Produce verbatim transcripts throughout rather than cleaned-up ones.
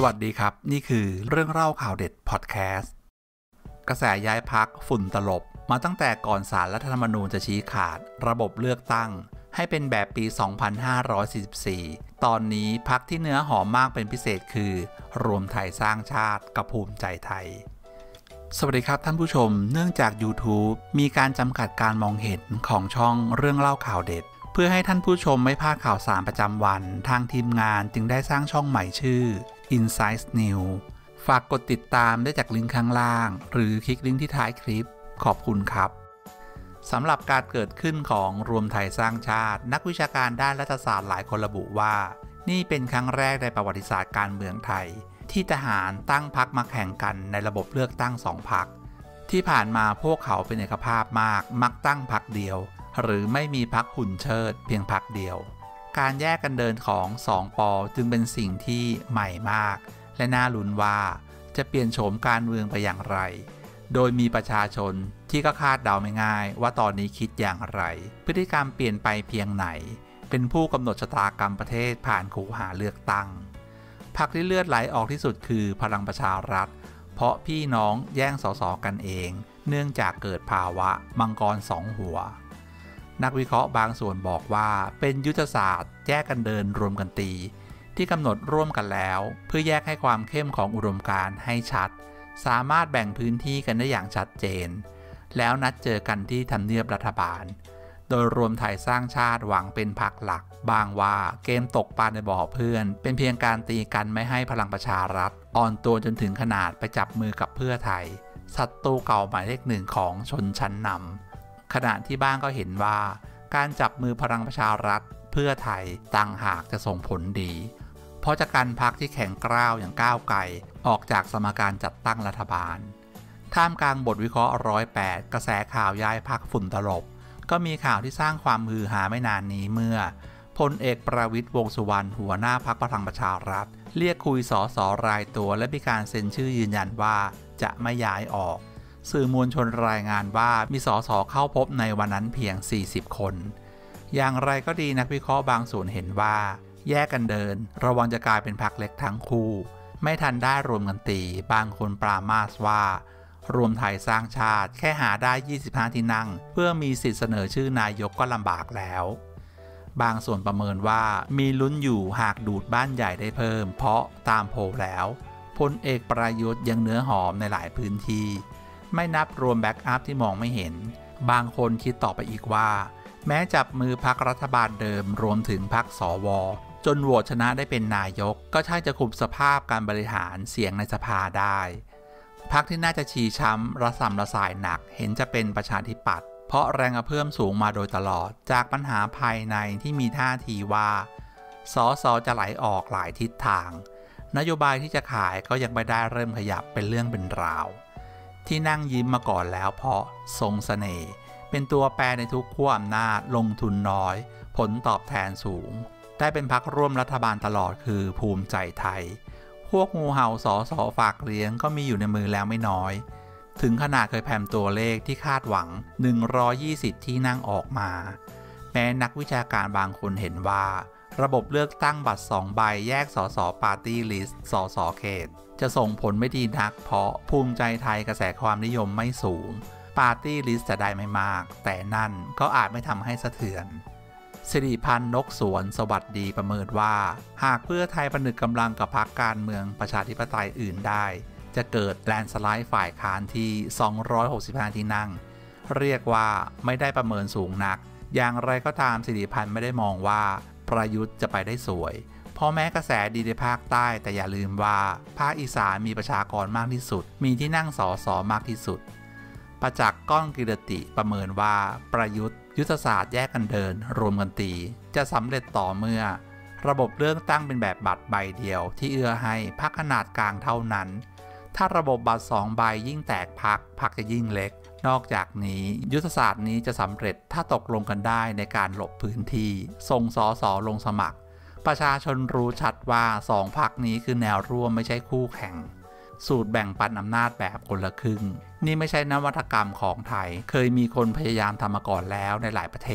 วัสดีครับนี่คือเรื่องเล่าข่าวเด็ดพอดแคสต์กระแสย้ายพรรคฝุ่นตลบมาตั้งแต่ก่อนศาลรัฐธรรมนูญจะชี้ขาดระบบเลือกตั้งให้เป็นแบบปี สองพันห้าร้อยสี่สิบสี่ ตอนนี้พรรคที่เนื้อหอมมากเป็นพิเศษคือรวมไทยสร้างชาติกับภูมิใจไทยสวัสดีครับท่านผู้ชมเนื่องจาก YouTube มีการจำกัดการมองเห็นของช่องเรื่องเล่าข่าวเด็ดเพื่อให้ท่านผู้ชมไม่พลาดข่าวสารประจำวันทางทีมงานจึงได้สร้างช่องใหม่ชื่อ Insights New ฝากกดติดตามได้จากลิงก์ข้างล่างหรือคลิกลิงก์ที่ท้ายคลิปขอบคุณครับสำหรับการเกิดขึ้นของรวมไทยสร้างชาตินักวิชาการด้านรัฐศาสตร์หลายคนระบุว่านี่เป็นครั้งแรกในประวัติศาสตร์การเมืองไทยที่ทหารตั้งพรรคมาแข่งกันในระบบเลือกตั้งสองพรรคที่ผ่านมาพวกเขาเป็นเอกภาพมากมักตั้งพรรคเดียวหรือไม่มีพรรคหุ่นเชิดเพียงพรรคเดียวการแยกกันเดินของสองป.จึงเป็นสิ่งที่ใหม่มากและน่าลุ้นว่าจะเปลี่ยนโฉมการเมืองไปอย่างไรโดยมีประชาชนที่ก็คาดเดาไม่ง่ายว่าตอนนี้คิดอย่างไรพฤติกรรมเปลี่ยนไปเพียงไหนเป็นผู้กำหนดชะตากรรมประเทศผ่านคูหาเลือกตั้งพรรคที่เลือดไหลออกที่สุดคือพลังประชารัฐเพราะพี่น้องแย่งสสกันเองเนื่องจากเกิดภาวะมังกรสองหัวนักวิเคราะห์บางส่วนบอกว่าเป็นยุทธศาสตร์แยกกันเดินรวมกันตีที่กำหนดร่วมกันแล้วเพื่อแยกให้ความเข้มของอุดมการณ์ให้ชัดสามารถแบ่งพื้นที่กันได้อย่างชัดเจนแล้วนัดเจอกันที่ทำเนียบรัฐบาลโดยรวมไทยสร้างชาติหวังเป็นพรรคหลักบางว่าเกมตกปลาในบ่อเพื่อนเป็นเพียงการตีกันไม่ให้พลังประชารัฐอ่อนตัวจนถึงขนาดไปจับมือกับเพื่อไทยศัตรูเก่าหมายเลขหนึ่งของชนชั้นนำขณะที่บ้างก็เห็นว่าการจับมือพลังประชารัฐเพื่อไทยต่างหากจะส่งผลดีเพราะจะกันพรรคที่แข็งกร้าวอย่างก้าวไกลออกจากสมการจัดตั้งรัฐบาลท่ามกลางบทวิเคราะห์ร้อยแปดกระแสข่าวย้ายพรรคฝุ่นตลบก็มีข่าวที่สร้างความฮือฮาไม่นานนี้เมื่อพลเอกประวิตรวงษ์สุวรรณหัวหน้าพรรคพลังประชารัฐเรียกคุยสสรายตัวและมีการเซ็นชื่อยืนยันว่าจะไม่ย้ายออกสื่อมวลชนรายงานว่ามีสสเข้าพบในวันนั้นเพียงสี่สิบคนอย่างไรก็ดีนักวิเคราะห์บางส่วนเห็นว่าแยกกันเดินระวังจะกลายเป็นพรรคเล็กทั้งคู่ไม่ทันได้รวมกันตีบางคนปรามาสว่ารวมไทยสร้างชาติแค่หาได้ยี่สิบห้าที่นั่งเพื่อมีสิทธิเสนอชื่อนายกก็ลำบากแล้วบางส่วนประเมินว่ามีลุ้นอยู่หากดูดบ้านใหญ่ได้เพิ่มเพราะตามโพลแล้วพลเอกประยุทธ์ยังเนื้อหอมในหลายพื้นที่ไม่นับรวมแบ็กอัพที่มองไม่เห็นบางคนคิดต่อไปอีกว่าแม้จับมือพรรครัฐบาลเดิมรวมถึงพรรคสวจนโหวตชนะได้เป็นนายกก็ใช่จะคุมสภาพการบริหารเสียงในสภาได้พรรคที่น่าจะชี้ช้ำระส่ำระสายหนักเห็นจะเป็นประชาธิปัตย์เพราะแรงกระเพื่อมสูงมาโดยตลอดจากปัญหาภายในที่มีท่าทีว่าสสจะไหลออกหลายทิศทางนโยบายที่จะขายก็ยังไม่ได้เริ่มขยับเป็นเรื่องเป็นราวที่นั่งยิ้มมาก่อนแล้วเพราะทรงเสน่ห์เป็นตัวแปรในทุกขั้วอำนาจลงทุนน้อยผลตอบแทนสูงได้เป็นพรรคร่วมรัฐบาลตลอดคือภูมิใจไทยพวกงูเห่าสอสอฝากเลี้ยงก็มีอยู่ในมือแล้วไม่น้อยถึงขนาดเคยแผ่มตัวเลขที่คาดหวังหนึ่งร้อยยี่สิบที่นั่งออกมาแม้นักวิชาการบางคนเห็นว่าระบบเลือกตั้งบัตรสองใบแยกสสปาร์ตี้ลิสต์สสเขตจะส่งผลไม่ดีนักเพราะภูมิใจไทยกระแสความนิยมไม่สูงปาร์ตี้ลิสต์จะได้ไม่มากแต่นั่นก็อาจไม่ทำให้สะเทือนสิริพันธ์นกสวนสวัสดีประเมินว่าหากเพื่อไทยผนึกกำลังกับพรรคการเมืองประชาธิปไตยอื่นได้จะเกิดแลนด์สไลด์ฝ่ายค้านที่สองร้อยหกสิบห้าที่นั่งเรียกว่าไม่ได้ประเมินสูงนักอย่างไรก็ตามสิริพันธ์ไม่ได้มองว่าประยุทธ์จะไปได้สวยเพราะแม้กระแสดีในภาคใต้แต่อย่าลืมว่าภาคอีสานมีประชากรมากที่สุดมีที่นั่งสสมากที่สุดประจักษ์ก้องกิรติประเมินว่าประยุทธ์ยุทธศาสตร์แยกกันเดินรวมกันตีจะสำเร็จต่อเมื่อระบบเลือกตั้งเป็นแบบบัตรใบเดียวที่เอื้อให้พรรคขนาดกลางเท่านั้นถ้าระบบบัตรสองใบยิ่งแตกพรรคพรรคจะยิ่งเล็กนอกจากนี้ยุทธศาสตร์นี้จะสำเร็จถ้าตกลงกันได้ในการหลบพื้นที่ส่งสสลงสมัครประชาชนรู้ชัดว่าสองพรรคนี้คือแนวร่วมไม่ใช่คู่แข่งสูตรแบ่งปันอำนาจแบบคนละครึ่งนี่ไม่ใช่นวัตกรรมของไทยเคยมีคนพยายามทำมาก่อนแล้วในหลายประเทศ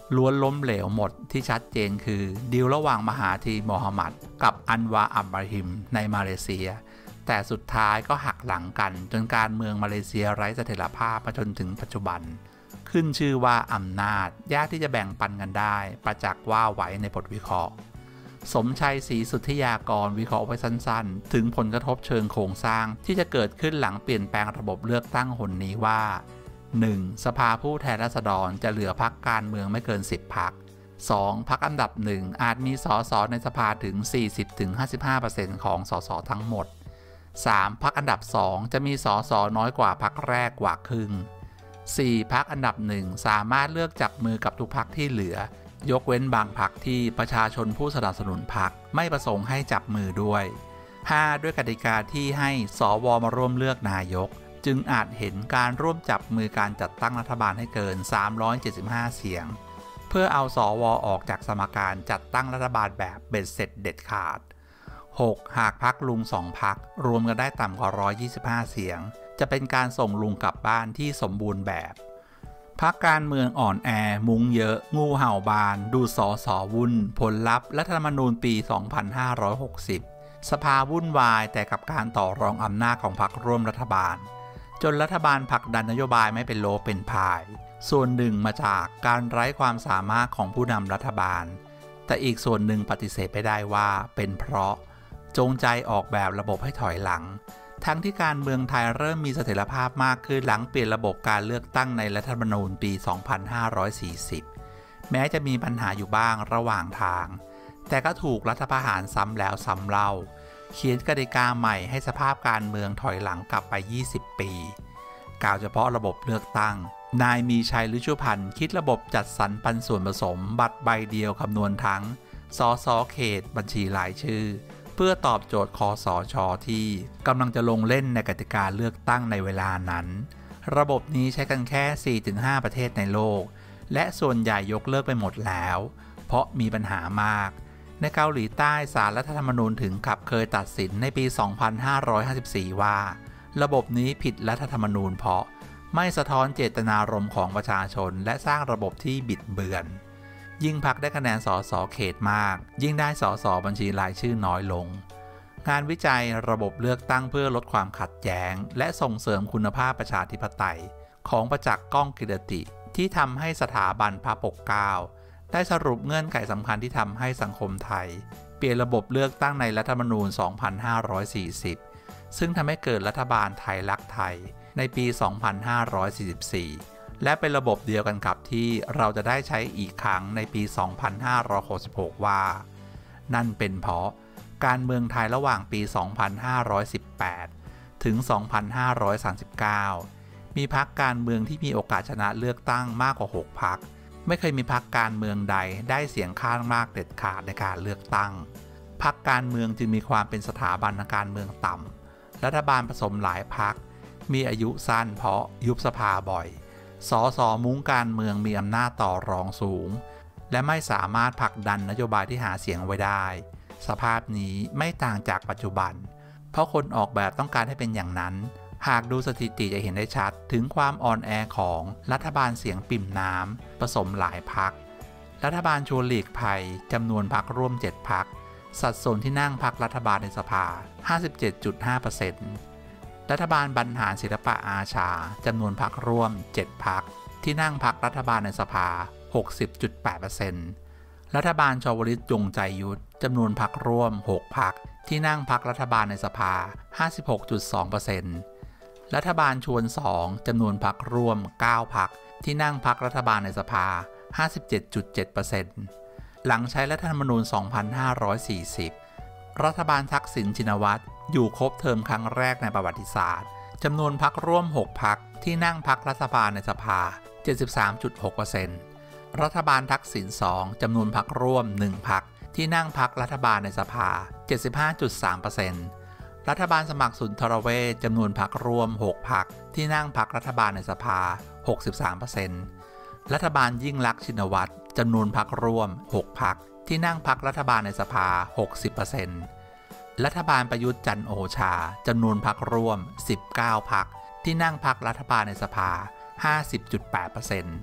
ล้วนล้มเหลวหมดที่ชัดเจนคือดีลระหว่างมหาธีโมฮัมหมัดกับอันวาอับบราฮิมในมาเลเซียแต่สุดท้ายก็หักหลังกันจนการเมืองมาเลเซียไร้เสถียรภาพมาจนถึงปัจจุบันขึ้นชื่อว่าอำนาจยากที่จะแบ่งปันกันได้ประจักษ์ว่าไว้ในบทวิเคราะห์สมชัยศรีสุทธิยากรวิเคราะห์ไว้สั้นๆถึงผลกระทบเชิงโครงสร้างที่จะเกิดขึ้นหลังเปลี่ยนแปลงระบบเลือกตั้งหนนี้ว่า หนึ่ง. สภาผู้แทนราษฎรจะเหลือพรรคการเมืองไม่เกินสิบพรรค สอง. พรรคอันดับหนึ่งอาจมีสสในสภาถึง สี่สิบถึงห้าสิบห้าเปอร์เซ็นต์ ของสสทั้งหมด สาม. พรรคอันดับสองจะมีสสน้อยกว่าพรรคแรกกว่าครึ่ง สี่. พรรคอันดับหนึ่งสามารถเลือกจับมือกับทุกพรรคที่เหลือยกเว้นบางพรรคที่ประชาชนผู้สนับสนุนพรรคไม่ประสงค์ให้จับมือด้วย ห้า. ด้วยกติกาที่ให้สวมาร่วมเลือกนายกจึงอาจเห็นการร่วมจับมือการจัดตั้งรัฐบาลให้เกินสามร้อยเจ็ดสิบห้าเสียงเพื่อเอาสวออกจากสมการจัดตั้งรัฐบาลแบบเบ็ดเสร็จเด็ดขาด หก. หากพรรคลุงสองพรรครวมกันได้ต่ำกว่าหนึ่งร้อยยี่สิบห้าเสียงจะเป็นการส่งลุงกลับบ้านที่สมบูรณ์แบบพรรคการเมืองอ่อนแอมุ้งเยอะงูเห่าบานดูสอสอวุ่นผลลัพธ์รัฐธรรมนูญปี สองพันห้าร้อยหกสิบ สภาวุ่นวายแต่กับการต่อรองอำนาจของพรรคร่วมรัฐบาลจนรัฐบาลผลักดันนโยบายไม่เป็นโลเป็นพายส่วนหนึ่งมาจากการไร้ความสามารถของผู้นำรัฐบาลแต่อีกส่วนหนึ่งปฏิเสธไม่ได้ว่าเป็นเพราะจงใจออกแบบระบบให้ถอยหลังทั้งที่การเมืองไทยเริ่มมีเสถียรภาพมากขึ้นหลังเปลี่ยนระบบการเลือกตั้งในรัฐธรรมนูญปี สองพันห้าร้อยสี่สิบ แม้จะมีปัญหาอยู่บ้างระหว่างทางแต่ก็ถูกรัฐประหารซ้ำแล้วซ้ำเล่าเขียนกติกาใหม่ให้สภาพการเมืองถอยหลังกลับไปยี่สิบปีกล่าวเฉพาะระบบเลือกตั้งนายมีชัยฤชุพันธ์คิดระบบจัดสรรปันส่วนผสมบัตรใบเดียวคำนวณทั้งสสเขตบัญชีรายชื่อเพื่อตอบโจทย์คสช.ที่กำลังจะลงเล่นในกติกาเลือกตั้งในเวลานั้นระบบนี้ใช้กันแค่ สี่ถึงห้า ประเทศในโลกและส่วนใหญ่ยกเลิกไปหมดแล้วเพราะมีปัญหามากในเกาหลีใต้ศาลรัฐธรรมนูญถึงกับเคยตัดสินในปี สองพันห้าร้อยห้าสิบสี่ ว่าระบบนี้ผิดรัฐธรรมนูญเพราะไม่สะท้อนเจตนารมณ์ของประชาชนและสร้างระบบที่บิดเบือนยิ่งพรรคได้คะแนนสสเขตมากยิ่งได้สสบัญชีรายชื่อน้อยลงงานวิจัยระบบเลือกตั้งเพื่อลดความขัดแย้งและส่งเสริมคุณภาพประชาธิปไตยของประจักษ์ก้องกิรติที่ทำให้สถาบันพระปกเกล้าได้สรุปเงื่อนไขสำคัญที่ทำให้สังคมไทยเปลี่ยนระบบเลือกตั้งในรัฐธรรมนูญ สองพันห้าร้อยสี่สิบ ซึ่งทำให้เกิดรัฐบาลไทยรักไทยในปี สองพันห้าร้อยสี่สิบสี่ และเป็นระบบเดียวกันกับที่เราจะได้ใช้อีกครั้งในปี สองพันห้าร้อยหกสิบหก ว่านั่นเป็นเพราะการเมืองไทยระหว่างปี สองพันห้าร้อยสิบแปด ถึง สองพันห้าร้อยสามสิบเก้า มีพรรคการเมืองที่มีโอกาสชนะเลือกตั้งมากกว่าหกพรรคไม่เคยมีพรรคการเมืองใดได้เสียงข้างมากเด็ดขาดในการเลือกตั้งพรรคการเมืองจึงมีความเป็นสถาบันการเมืองต่ำรัฐบาลผสมหลายพรรคมีอายุสั้นเพราะยุบสภาบ่อยสสมุ้งการเมืองมีอำนาจต่อรองสูงและไม่สามารถผลักดันนโยบายที่หาเสียงไว้ได้สภาพนี้ไม่ต่างจากปัจจุบันเพราะคนออกแบบต้องการให้เป็นอย่างนั้นหากดูสถิติจะเห็นได้ชัดถึงความอ่อนแอของรัฐบาลเสียงปิ่มน้ำผสมหลายพรรครัฐบาลชวนหลีกภัยจำนวนพรรคร่วมเจ็ดพรรคสัดส่วนที่นั่งพรรครัฐบาลในสภา ห้าสิบเจ็ดจุดห้าเปอร์เซ็นต์ รัฐบาลบรรหารศิลปะอาชาจำนวนพรรคร่วมเจ็ดพรรคที่นั่งพรรครัฐบาลในสภา หกสิบจุดแปดเปอร์เซ็นต์ รัฐบาลชวลิตจงใจยุทธจำนวนพรรคร่วมหกพรรคที่นั่งพรรครัฐบาลในสภา ห้าสิบหกจุดสองเปอร์เซ็นต์ รัฐบาลชวนสองจำนวนพรรคร่วมเก้าพรรคที่นั่งพรรครัฐบาลในสภา ห้าสิบเจ็ดจุดเจ็ดเปอร์เซ็นต์ หลังใช้รัฐธรรมนูญ สองพันห้าร้อยสี่สิบ รัฐบาลทักษิณชินวัตรอยู่ครบเทอมครั้งแรกในประวัติศาสตร์จำนวนพรรคร่วมหกพรรคที่นั่งพรรครัฐบาลในสภา เจ็ดสิบสามจุดหกเปอร์เซ็นต์ รัฐบาลทักษิณสองจำนวนพรรคร่วมหนึ่งพรรคที่นั่งพรรครัฐบาลในสภา เจ็ดสิบห้าจุดสามเปอร์เซ็นต์ รัฐบาลสมัครสุนทรเวชจำนวนพรรคร่วมหกพรรคที่นั่งพรรครัฐบาลในสภา หกสิบสามเปอร์เซ็นต์ รัฐบาลยิ่งลักษณ์ชินวัตรจำนวนพรรคร่วมหกพรรคที่นั่งพรรครัฐบาลในสภา หกสิบเปอร์เซ็นต์ รัฐบาลประยุทธ์จันทร์โอชาจำนวนพรรคร่วมสิบเก้าพรรคที่นั่งพรรครัฐบาลในสภา ห้าสิบจุดแปดเปอร์เซ็นต์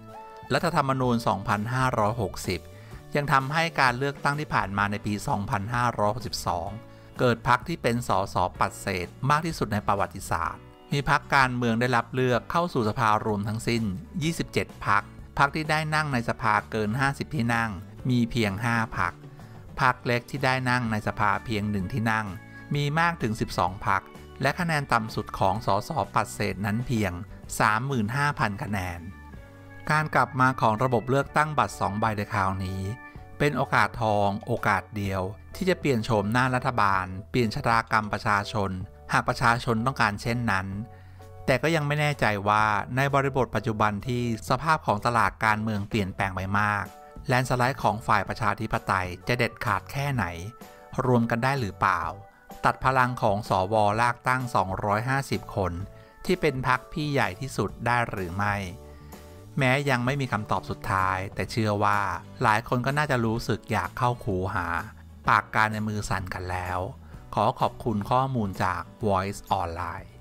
รัฐธรรมนูญ สองพันห้าร้อยหกสิบ ยังทำให้การเลือกตั้งที่ผ่านมาในปี สองพันห้าร้อยหกสิบสอง เกิดพรรคที่เป็นสสปัดเศษมากที่สุดในประวัติศาสตร์มีพรรคการเมืองได้รับเลือกเข้าสู่สภารวมทั้งสิ้น ยี่สิบเจ็ด พรรคพรรคที่ได้นั่งในสภาเกิน ห้าสิบ ที่นั่งมีเพียง ห้า พรรคพรรคเล็กที่ได้นั่งในสภาเพียงหนึ่งที่นั่งมีมากถึง สิบสอง พรรคและคะแนนต่ำสุดของสสปัดเศษนั้นเพียง สามหมื่นห้าพัน คะแนนการกลับมาของระบบเลือกตั้งบัตรสองใบในคราวนี้เป็นโอกาสทองโอกาสเดียวที่จะเปลี่ยนโฉมหน้ารัฐบาลเปลี่ยนชะตากรรมประชาชนหากประชาชนต้องการเช่นนั้นแต่ก็ยังไม่แน่ใจว่าในบริบทปัจจุบันที่สภาพของตลาดการเมืองเปลี่ยนแปลงไปมากแลนด์สไลด์ของฝ่ายประชาธิปไตยจะเด็ดขาดแค่ไหนรวมกันได้หรือเปล่าตัดพลังของสวลากตั้งสองร้อยห้าสิบคนที่เป็นพรรคพี่ใหญ่ที่สุดได้หรือไม่แม้ยังไม่มีคำตอบสุดท้ายแต่เชื่อว่าหลายคนก็น่าจะรู้สึกอยากเข้าคูหาปากกาในมือสั่นกันแล้วขอขอบคุณข้อมูลจาก Voice ออนไลน์